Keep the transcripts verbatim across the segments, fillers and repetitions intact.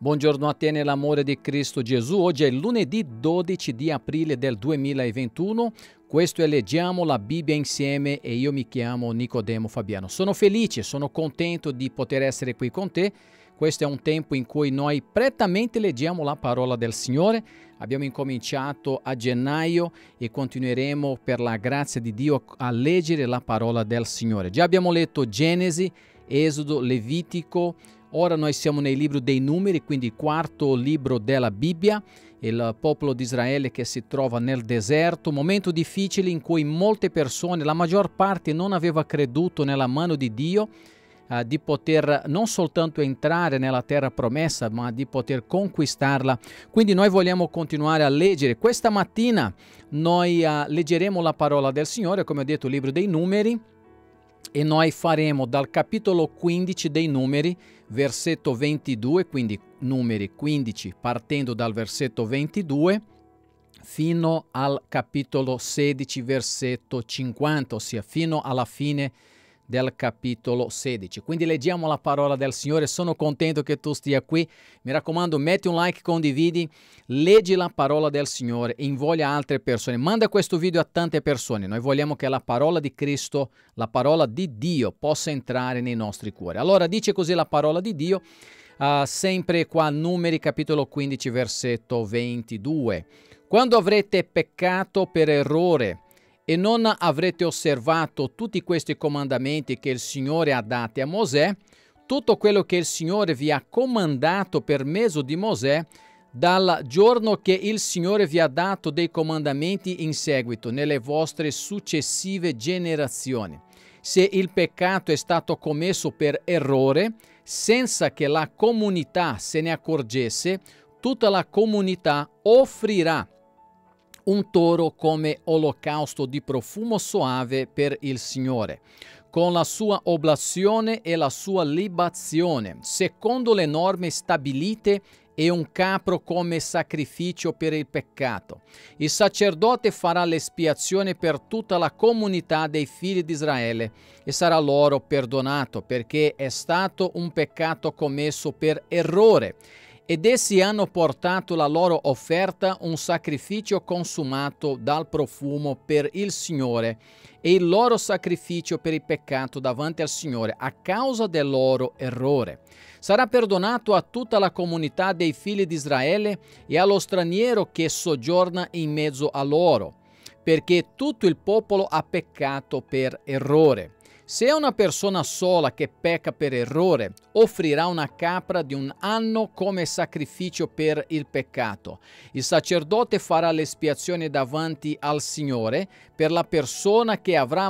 Buongiorno a te nell'amore di Cristo Gesù. Oggi è lunedì dodici di aprile del duemilaventuno. Questo è Leggiamo la Bibbia insieme e io mi chiamo Nicodemo Fabiano. Sono felice, sono contento di poter essere qui con te. Questo è un tempo in cui noi prettamente leggiamo la parola del Signore. Abbiamo incominciato a gennaio e continueremo per la grazia di Dio a leggere la parola del Signore. Già abbiamo letto Genesi, Esodo, Levitico. Ora noi siamo nei libri dei Numeri, quindi il quarto libro della Bibbia, il popolo di Israele che si trova nel deserto, momento difficile in cui molte persone, la maggior parte non aveva creduto nella mano di Dio, eh, di poter non soltanto entrare nella terra promessa, ma di poter conquistarla. Quindi noi vogliamo continuare a leggere. Questa mattina noi eh, leggeremo la parola del Signore, come ho detto, il libro dei Numeri, e noi faremo dal capitolo quindici dei Numeri, versetto ventidue, quindi Numeri quindici, partendo dal versetto ventidue, fino al capitolo sedici, versetto cinquanta, ossia fino alla fine del capitolo sedici. Quindi leggiamo la parola del Signore. Sono contento che tu stia qui. Mi raccomando, metti un like, condividi, leggi la parola del Signore, invoglia altre persone, manda questo video a tante persone. Noi vogliamo che la parola di Cristo, la parola di Dio, possa entrare nei nostri cuori. Allora dice così la parola di Dio, uh, sempre qua Numeri capitolo quindici, versetto ventidue. Quando avrete peccato per errore e non avrete osservato tutti questi comandamenti che il Signore ha dati a Mosè, tutto quello che il Signore vi ha comandato per mezzo di Mosè, dal giorno che il Signore vi ha dato dei comandamenti in seguito, nelle vostre successive generazioni. Se il peccato è stato commesso per errore, senza che la comunità se ne accorgesse, tutta la comunità offrirà un toro come olocausto di profumo soave per il Signore, con la sua oblazione e la sua libazione, secondo le norme stabilite, e un capro come sacrificio per il peccato. Il sacerdote farà l'espiazione per tutta la comunità dei figli di Israele e sarà loro perdonato, perché è stato un peccato commesso per errore. Ed essi hanno portato la loro offerta, un sacrificio consumato dal profumo per il Signore, e il loro sacrificio per il peccato davanti al Signore a causa del loro errore. Sarà perdonato a tutta la comunità dei figli di Israele e allo straniero che soggiorna in mezzo a loro, perché tutto il popolo ha peccato per errore. Se è una persona sola che pecca per errore, offrirà una capra di un anno come sacrificio per il peccato. Il sacerdote farà l'espiazione davanti al Signore per la persona che avrà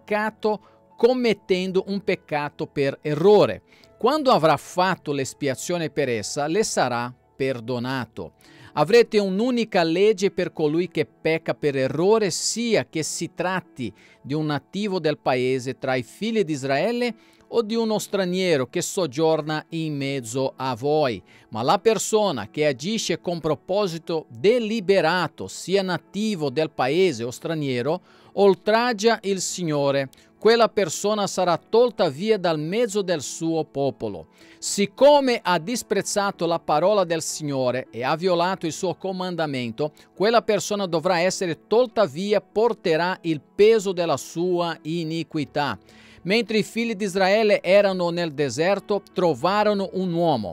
mancato commettendo un peccato per errore. Quando avrà fatto l'espiazione per essa, le sarà perdonato. Avrete un'unica legge per colui che pecca per errore, sia che si tratti di un nativo del paese tra i figli di Israele o di uno straniero che soggiorna in mezzo a voi. Ma la persona che agisce con proposito deliberato, sia nativo del paese o straniero, oltraggia il Signore. Quella persona sarà tolta via dal mezzo del suo popolo. Siccome ha disprezzato la parola del Signore e ha violato il suo comandamento, quella persona dovrà essere tolta via, porterà il peso della sua iniquità. Mentre i figli di Israele erano nel deserto, trovarono un uomo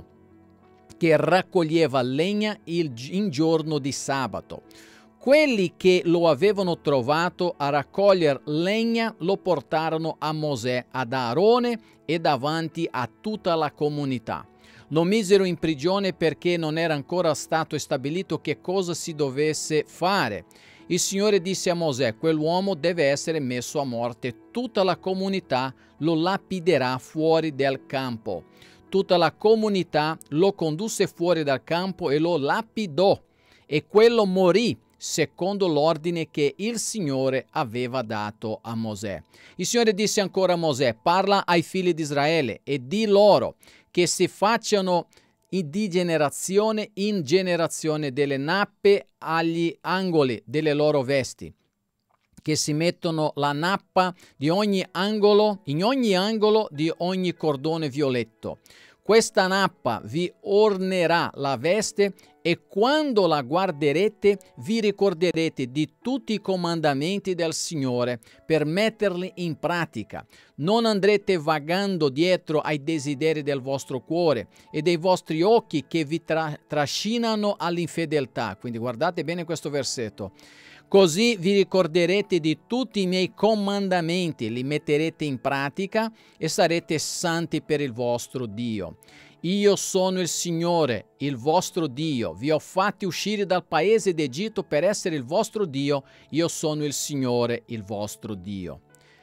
che raccoglieva legna in giorno di sabato. Quelli che lo avevano trovato a raccogliere legna lo portarono a Mosè, ad Aarone e davanti a tutta la comunità. Lo misero in prigione perché non era ancora stato stabilito che cosa si dovesse fare. Il Signore disse a Mosè: quell'uomo deve essere messo a morte. Tutta la comunità lo lapiderà fuori del campo. Tutta la comunità lo condusse fuori dal campo e lo lapidò, e quello morì secondo l'ordine che il Signore aveva dato a Mosè. Il Signore disse ancora a Mosè: parla ai figli di Israele e di loro che si facciano di generazione in generazione delle nappe agli angoli delle loro vesti, che si mettono la nappa di ogni angolo, in ogni angolo di ogni cordone violetto. Questa nappa vi ornerà la veste e quando la guarderete vi ricorderete di tutti i comandamenti del Signore per metterli in pratica. Non andrete vagando dietro ai desideri del vostro cuore e dei vostri occhi che vi tra- trascinano all'infedeltà. Quindi guardate bene questo versetto. Così vi ricorderete di tutti i miei comandamenti, li metterete in pratica e sarete santi per il vostro Dio. Io sono il Signore, il vostro Dio. Vi ho fatti uscire dal paese d'Egitto per essere il vostro Dio. Io sono il Signore, il vostro Dio.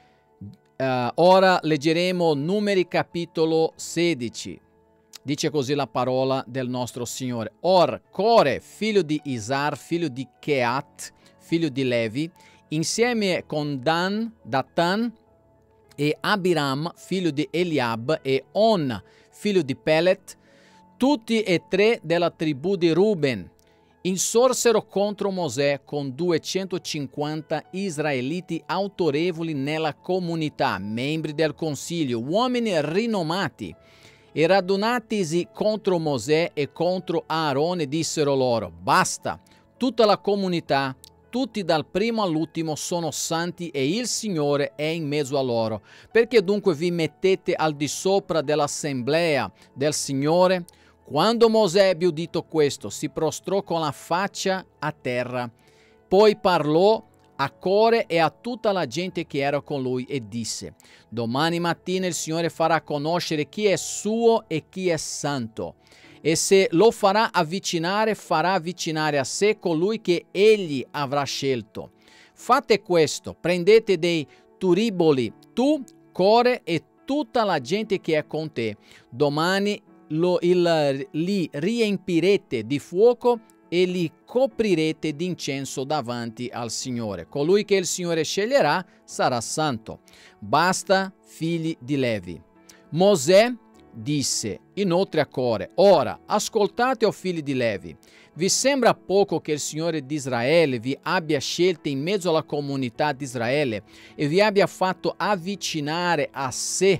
Uh, ora leggeremo Numeri capitolo sedici. Dice così la parola del nostro Signore. Or, Core, figlio di Isar, figlio di Keat, figlio di Levi, insieme con Dan, Datan e Abiram, figlio di Eliab, e On, figlio di Pelet, tutti e tre della tribù di Ruben, insorsero contro Mosè con duecentocinquanta israeliti autorevoli nella comunità, membri del consiglio, uomini rinomati, e radunatisi contro Mosè e contro Aarone dissero loro: basta, tutta la comunità, tutti dal primo all'ultimo sono santi e il Signore è in mezzo a loro. Perché dunque vi mettete al di sopra dell'assemblea del Signore? Quando Mosè ebbe udito questo, si prostrò con la faccia a terra. Poi parlò a Core e a tutta la gente che era con lui e disse: domani mattina il Signore farà conoscere chi è suo e chi è santo. E se lo farà avvicinare, farà avvicinare a sé colui che egli avrà scelto. Fate questo, prendete dei turiboli, tu, Core e tutta la gente che è con te. Domani lo, il, li riempirete di fuoco e li coprirete d'incenso davanti al Signore. Colui che il Signore sceglierà sarà santo. Basta, figli di Levi. Mosè disse inoltre a Core: ora ascoltate, o figli di Levi, vi sembra poco che il Signore di Israele vi abbia scelti in mezzo alla comunità di Israele e vi abbia fatto avvicinare a sé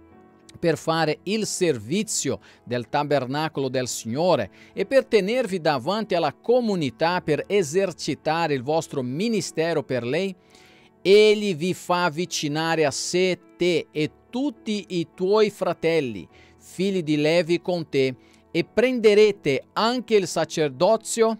per fare il servizio del tabernacolo del Signore e per tenervi davanti alla comunità per esercitare il vostro ministero per lei? Egli vi fa avvicinare a sé te e tutti i tuoi fratelli, figli di Levi con te, e prenderete anche il sacerdozio?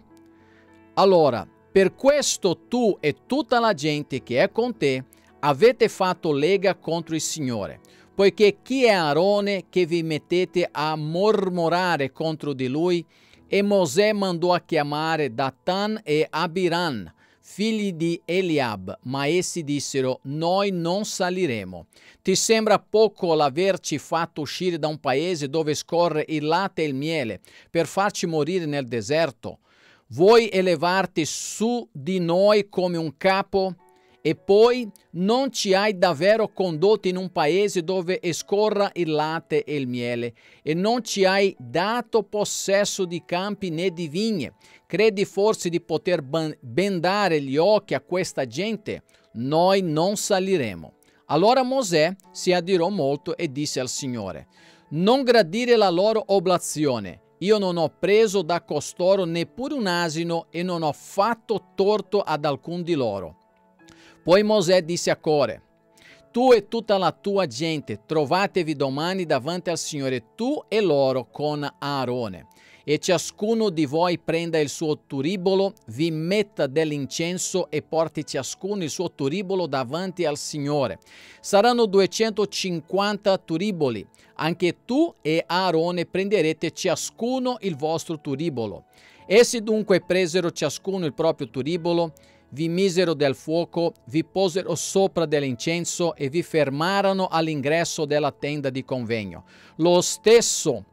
Allora, per questo tu e tutta la gente che è con te avete fatto lega contro il Signore, poiché chi è Aarone che vi mettete a mormorare contro di lui? E Mosè mandò a chiamare Datan e Abiram, figli di Eliab, ma essi dissero: noi non saliremo. Ti sembra poco l'averci fatto uscire da un paese dove scorre il latte e il miele per farci morire nel deserto? Vuoi elevarti su di noi come un capo? E poi non ci hai davvero condotti in un paese dove scorra il latte e il miele, e non ci hai dato possesso di campi né di vigne. Credi forse di poter bendare gli occhi a questa gente? Noi non saliremo. Allora Mosè si adirò molto e disse al Signore: non gradire la loro oblazione. Io non ho preso da costoro neppure un asino e non ho fatto torto ad alcun di loro. Poi Mosè disse a Core: tu e tutta la tua gente trovatevi domani davanti al Signore, tu e loro con Aarone, e ciascuno di voi prenda il suo turibolo, vi metta dell'incenso e porti ciascuno il suo turibolo davanti al Signore. Saranno duecentocinquanta turiboli. Anche tu e Aarone prenderete ciascuno il vostro turibolo. Essi dunque presero ciascuno il proprio turibolo, vi misero del fuoco, vi posero sopra dell'incenso e vi fermarono all'ingresso della tenda di convegno. Lo stesso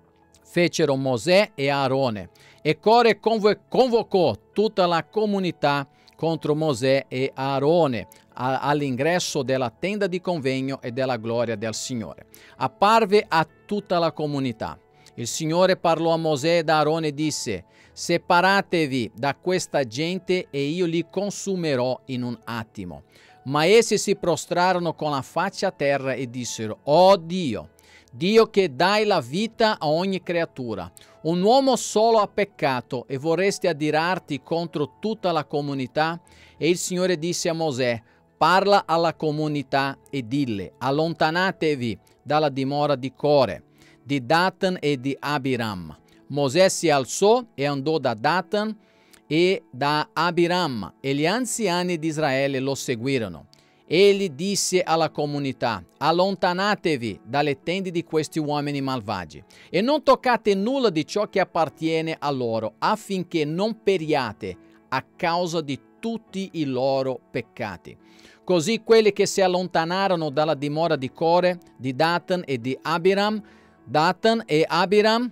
fecero Mosè e Aarone, e Core convo- convocò tutta la comunità contro Mosè e Aarone a- all'ingresso della tenda di convegno e della gloria del Signore. Apparve a tutta la comunità. Il Signore parlò a Mosè ed Aarone e disse: separatevi da questa gente e io li consumerò in un attimo. Ma essi si prostrarono con la faccia a terra e dissero: oh Dio, Dio che dai la vita a ogni creatura. Un uomo solo ha peccato e vorresti adirarti contro tutta la comunità? E il Signore disse a Mosè: parla alla comunità e dille: allontanatevi dalla dimora di Core, di Datan e di Abiram. Mosè si alzò e andò da Datan e da Abiram, e gli anziani di Israele lo seguirono. Egli disse alla comunità: allontanatevi dalle tende di questi uomini malvagi e non toccate nulla di ciò che appartiene a loro, affinché non periate a causa di tutti i loro peccati. Così quelli che si allontanarono dalla dimora di Core, di Datan e di Abiram, Datan e Abiram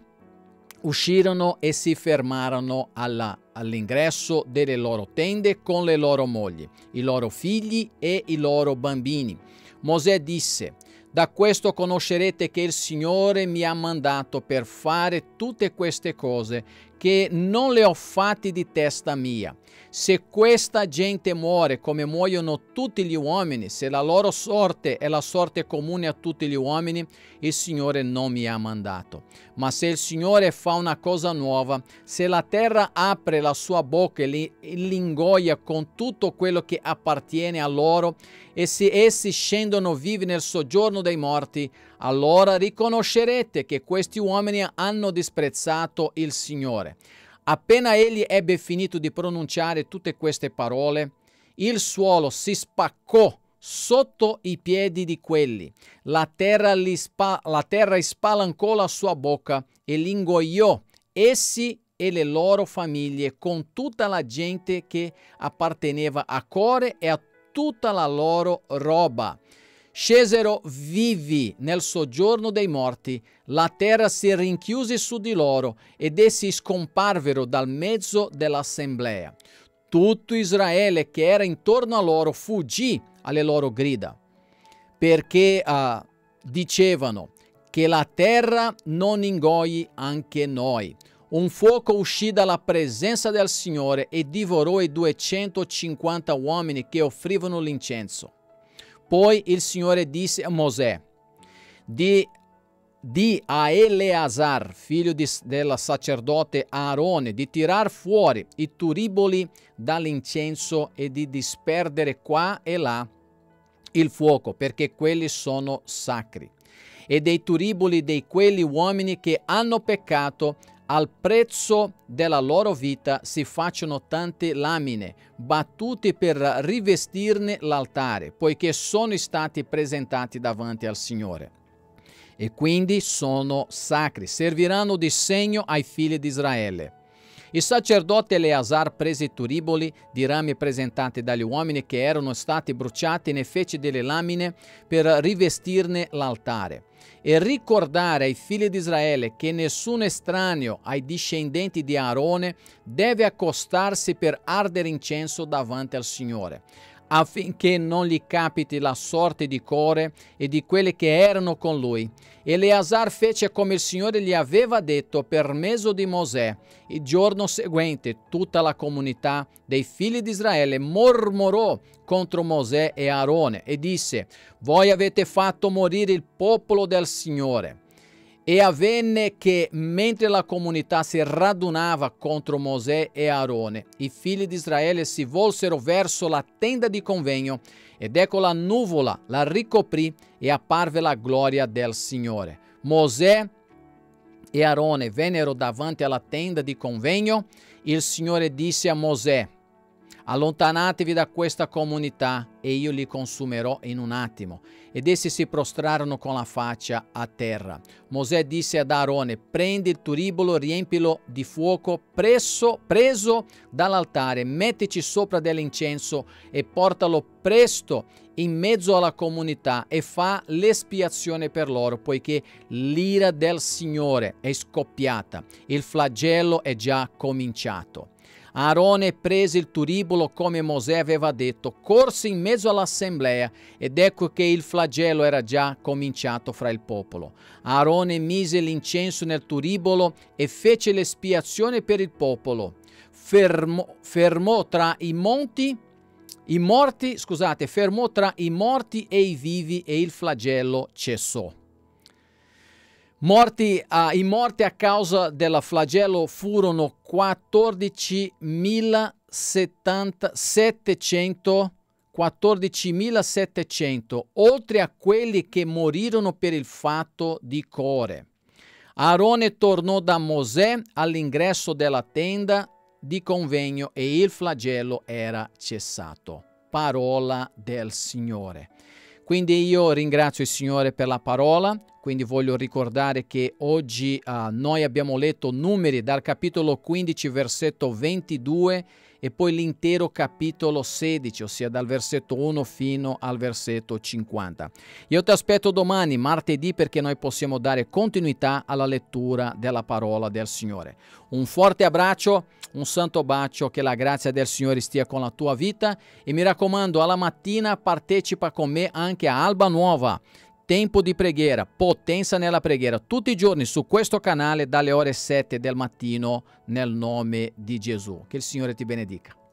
uscirono e si fermarono alla all'ingresso delle loro tende con le loro mogli, i loro figli e i loro bambini. Mosè disse: da questo conoscerete che il Signore mi ha mandato per fare tutte queste cose, che non le ho fatte di testa mia. Se questa gente muore come muoiono tutti gli uomini, se la loro sorte è la sorte comune a tutti gli uomini, il Signore non mi ha mandato. Ma se il Signore fa una cosa nuova, se la terra apre la sua bocca e li, li ingoia con tutto quello che appartiene a loro, e se essi scendono vivi nel soggiorno dei morti, allora riconoscerete che questi uomini hanno disprezzato il Signore. Appena egli ebbe finito di pronunciare tutte queste parole, il suolo si spaccò sotto i piedi di quelli. La terra, li spa- la terra spalancò la sua bocca e li ingoiò, essi e le loro famiglie, con tutta la gente che apparteneva a Core e a tutta la loro roba. Scesero vivi nel soggiorno dei morti, la terra si rinchiuse su di loro ed essi scomparvero dal mezzo dell'assemblea. Tutto Israele che era intorno a loro fuggì alle loro grida, perché uh, dicevano: che la terra non ingoi anche noi. Un fuoco uscì dalla presenza del Signore e divorò i duecentocinquanta uomini che offrivano l'incenso. Poi il Signore disse a Mosè: di, di a Eleazar, figlio di, del sacerdote Aarone, di tirar fuori i turiboli dall'incenso e di disperdere qua e là il fuoco, perché quelli sono sacri. E dei turiboli di quelli uomini che hanno peccato, al prezzo della loro vita si facciano tante lamine, battute per rivestirne l'altare, poiché sono stati presentati davanti al Signore. E quindi sono sacri, serviranno di segno ai figli di Israele. Il sacerdote Eleazar prese i turiboli di rami presentati dagli uomini che erano stati bruciati e ne fece delle lamine per rivestirne l'altare. E ricordare ai figli di Israele che nessun estraneo ai discendenti di Aarone deve accostarsi per ardere incenso davanti al Signore, affinché non gli capiti la sorte di Core e di quelli che erano con lui. Eleazar fece come il Signore gli aveva detto per mezzo di Mosè. Il giorno seguente tutta la comunità dei figli di Israele mormorò contro Mosè e Aarone e disse: voi avete fatto morire il popolo del Signore. E avvenne che mentre la comunità si radunava contro Mosè e Aarone, i figli di Israele si volsero verso la tenda di convegno, ed ecco la nuvola la ricoprì e apparve la gloria del Signore. Mosè e Aarone vennero davanti alla tenda di convegno. Il Signore disse a Mosè: allontanatevi da questa comunità e io li consumerò in un attimo. Ed essi si prostrarono con la faccia a terra. Mosè disse ad Aarone: prendi il turibolo, riempilo di fuoco presso, preso dall'altare, mettici sopra dell'incenso e portalo presto in mezzo alla comunità e fa l'espiazione per loro, poiché l'ira del Signore è scoppiata, il flagello è già cominciato. Aarone prese il turibolo come Mosè aveva detto, corse in mezzo all'assemblea ed ecco che il flagello era già cominciato fra il popolo. Aarone mise l'incenso nel turibolo e fece l'espiazione per il popolo. Fermò, fermò tra i monti, i morti, scusate, fermò tra i morti e i vivi e il flagello cessò. Morti a, I morti a causa del flagello furono quattordicimilasettecento, quattordicimilasettecento, oltre a quelli che morirono per il fatto di Core. Aarone tornò da Mosè all'ingresso della tenda di convegno e il flagello era cessato. Parola del Signore. Quindi io ringrazio il Signore per la parola, quindi voglio ricordare che oggi uh, noi abbiamo letto Numeri dal capitolo quindici, versetto ventidue, e poi l'intero capitolo sedici, ossia dal versetto uno fino al versetto cinquanta. Io ti aspetto domani, martedì, perché noi possiamo dare continuità alla lettura della parola del Signore. Un forte abbraccio, un santo bacio, che la grazia del Signore stia con la tua vita e mi raccomando, alla mattina partecipa con me anche a Alba Nuova. Tempo di preghiera, potenza nella preghiera, tutti i giorni su questo canale dalle ore sette del mattino nel nome di Gesù. Che il Signore ti benedica.